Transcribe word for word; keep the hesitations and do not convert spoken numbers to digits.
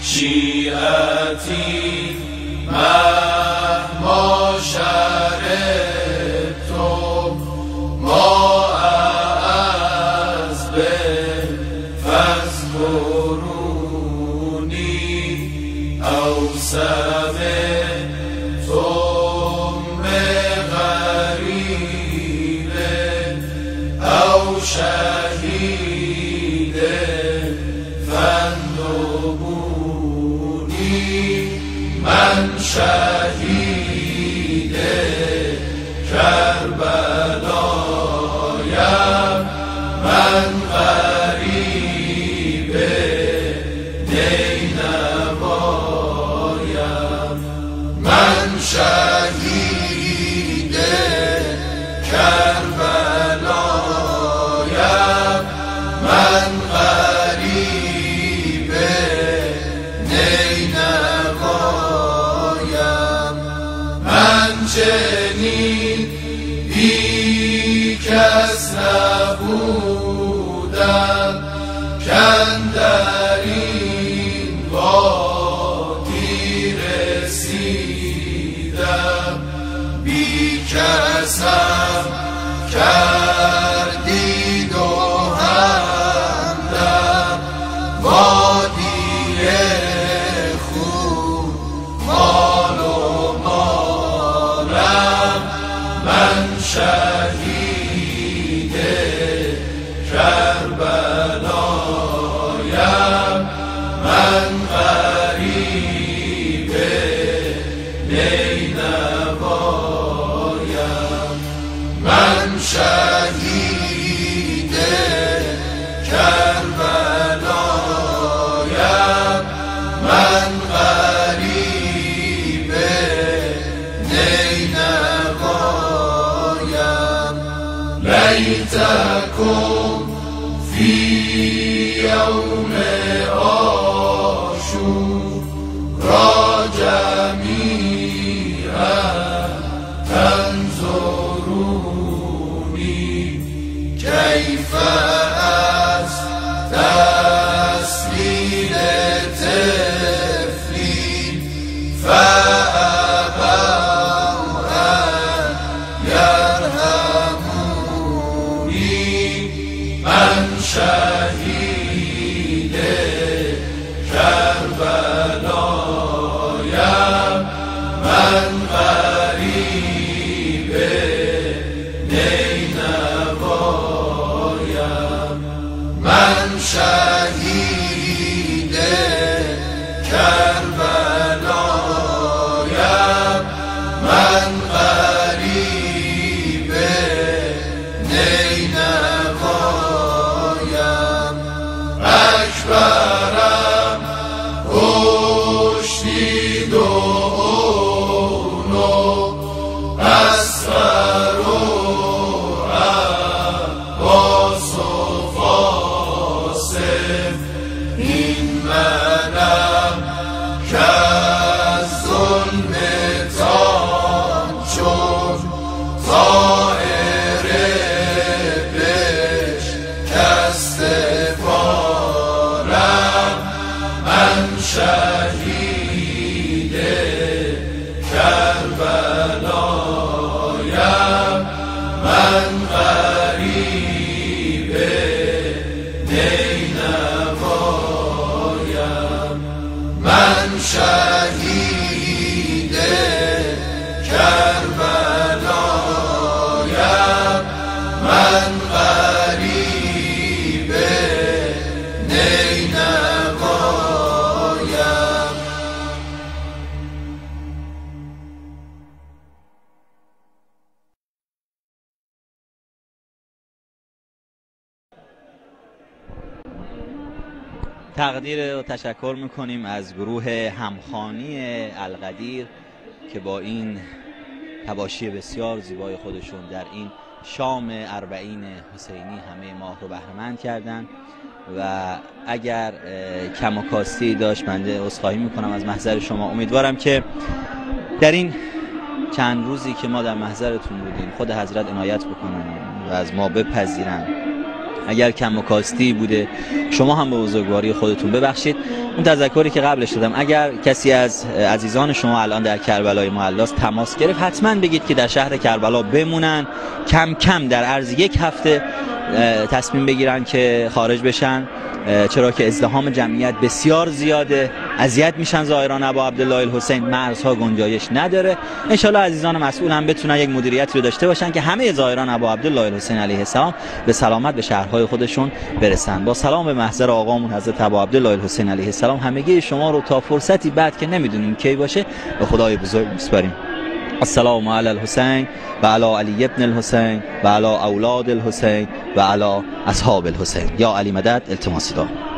شیعتی مهما شربت ما از به فاذكروني او سمعتم غریب او شهید فاندبوني من شهید کربلایم من غریب نینوایم من شهید کربلایم من غریب نینوایم من چنین بی کس نبودم کاندر این وادی رسیدم بی کسم کردید و همدم وادی خون مال و مالم من شهید کربلایم من غریب نینوایم من شهید کربلایم من غریب نینوایم لیتکم فی یوم عاشورا جمیعا تنظرونی کیف از تسلیل طفلی فابوا ان یرحمونی من شهید کربلایم من غریب نینوایم من شهید کربلایم من غریب نینوایم اکبرم پشتی دو اونو اصغر و عباس و فاسم این منم که از ظلم تان چون طائر بشکسته بارم من شهید کربلایم من غریب نینوایم من شهید کربلایم من غریب نینوایم تقدیر و تشکر میکنیم از گروه همخوانی القدیر که با این حواشی بسیار زیبای خودشون در این شام اربعین حسینی همه ما رو بهره‌مند کردن و اگر کم و کاستی داشت بنده عذرخواهی میکنم از محضر شما. امیدوارم که در این چند روزی که ما در محضرتون بودیم خود حضرت عنایت بکنن و از ما بپذیرن اگر کم و کاستی بوده شما هم به بزرگواری خودتون ببخشید. اون تذکری که قبلش دادم، اگر کسی از عزیزان شما الان در کربلای معلاست تماس گرفت، حتما بگید که در شهر کربلا بمونن، کم کم در عرض یک هفته تصمیم بگیرن که خارج بشن، چرا که ازدحام جمعیت بسیار زیاده، اذیت میشن زائران ابا عبدالله الحسین، مرزها گنجایش نداره. ان شاء الله عزیزان مسئول هم بتونن یک مدیریتی رو داشته باشن که همه زائران ابا عبدالله الحسین علیه السلام به سلامت به شهرهای خودشون برسن. با سلام به محضر آقامون حضرت ابا عبدالله الحسین علیه السلام همگی شما رو تا فرصتی بعد که نمیدونیم کی باشه به خدای بزرگ میسپاریم. السلام علی الحسین و علی علی ابن الحسین و علی اولاد الحسین و علی اصحاب الحسین. یا علی مدد. التماس دعا.